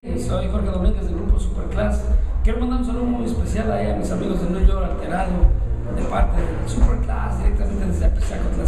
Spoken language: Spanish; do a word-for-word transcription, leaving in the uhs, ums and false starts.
Soy Jorge Domínguez del grupo Superclass. Quiero mandar un saludo muy especial ahí a mis amigos de New York Alterado, de parte de Superclass, directamente desde Apizaco,